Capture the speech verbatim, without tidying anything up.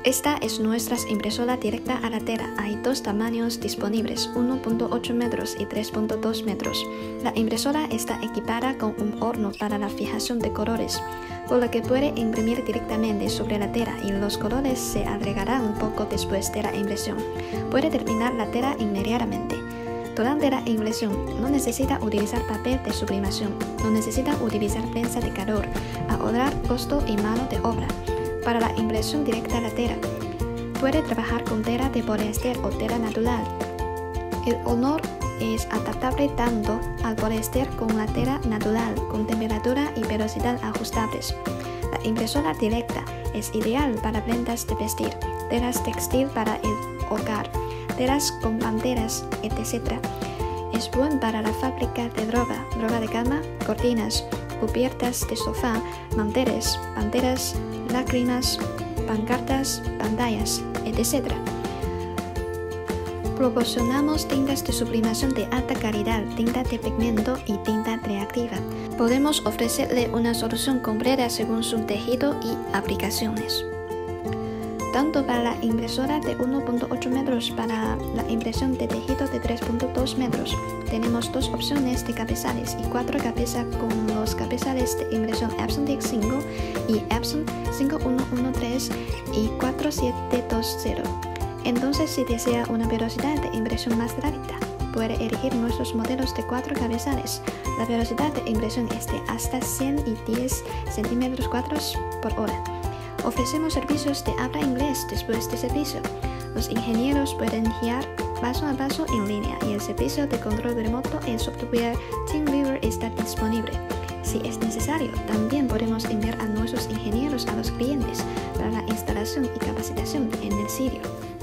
Esta es nuestra impresora directa a la tela. Hay dos tamaños disponibles, uno punto ocho metros y tres punto dos metros. La impresora está equipada con un horno para la fijación de colores, por lo que puede imprimir directamente sobre la tela y los colores se agregarán un poco después de la impresión. Puede terminar la tela inmediatamente. Durante la impresión, no necesita utilizar papel de sublimación, no necesita utilizar prensa de calor, ahorrar costo y mano de obra. Para la impresión directa a la tela, puede trabajar con tela de poliéster o tela natural. El horno es adaptable tanto al poliéster como a la tela natural, con temperatura y velocidad ajustables. La impresora directa es ideal para prendas de vestir, telas textil para el hogar, telas con banderas, etcétera. Es buen para la fábrica de ropa, ropa de cama, cortinas, cubiertas de sofá, manteles, banderas, lágrimas, pancartas, pantallas, etcétera. Proporcionamos tintas de sublimación de alta calidad, tinta de pigmento y tinta reactiva. Podemos ofrecerle una solución completa según su tejido y aplicaciones. Tanto para la impresora de uno punto ocho metros para la impresión de tejido de tres punto dos metros, tenemos dos opciones de cabezales y cuatro cabezas con los cabezales de impresión Epson D X cinco y Epson cinco uno uno tres y cuatro siete dos cero. Entonces, si desea una velocidad de impresión más rápida, puede elegir nuestros modelos de cuatro cabezales. La velocidad de impresión es de hasta ciento diez centímetros cuadrados por hora. Ofrecemos servicios de habla inglés después de servicio. Los ingenieros pueden guiar paso a paso en línea y el servicio de control remoto en software TeamViewer está disponible. Si es necesario, también podemos enviar a nuestros ingenieros a los clientes para la instalación y capacitación en el sitio.